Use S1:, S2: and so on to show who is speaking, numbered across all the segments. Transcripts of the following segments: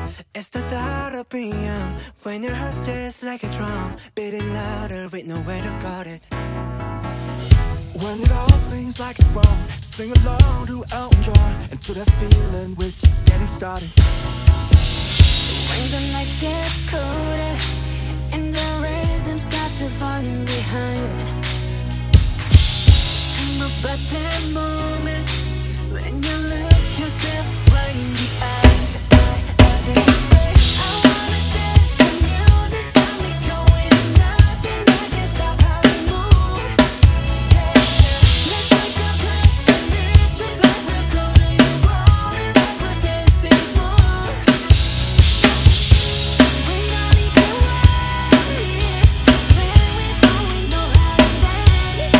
S1: It's the thought of being young, when your heart's just like a drum, beating louder with nowhere to guard it.
S2: When it all seems like it's wrong, sing along to Elton John, and to that feeling we're just getting started.
S3: When the nights get colder and the rhythm's got you falling behind,
S1: But that moment when you look yourself right in the eye, then you say, I wanna dance, the music's got me going, and nothing I can stop how we move. Yeah, let's make a place and live just like we're golden and rolling like we're dancing fools. We don't need to worry, just when we fall we know how to land.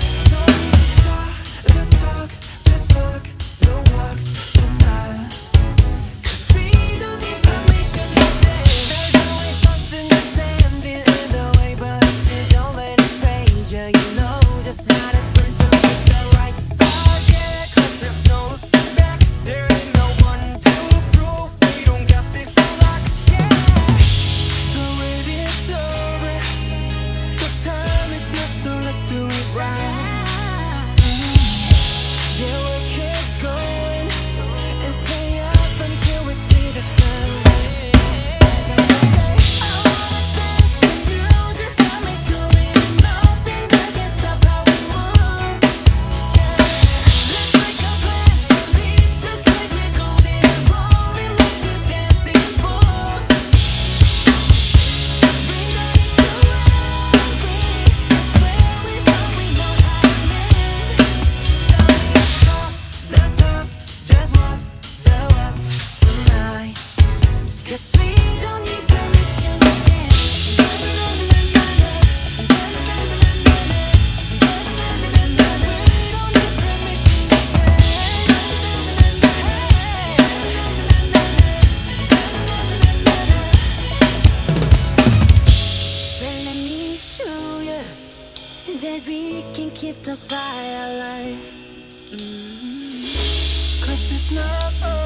S2: The talk, just walk the walk tonight.
S1: 'Cause we don't need permission to dance. There's always something that's standing in the way, but if you don't let it phase you, you know just how to burn, just hit the right thought, yeah. 'Cause there's no looking back, there ain't no one to prove we don't got this on lock, yeah. The wait is over, the time is not, so let's do it right. Yeah, we'll keep going and stay up until we see the sun rise. I wanna dance, the music's got me going, and nothing that can stop how we move. Yeah, let's make a plan to leave just like we're golden and rolling like we're dancing fools. We don't need to worry, 'cause where we fall we know how to land. The talk, just walk the walk tonight. 'Cause we don't need permission to dance. We don't need permission to dance. Well, let me show you that we can keep the fire alive. 'Cause it's not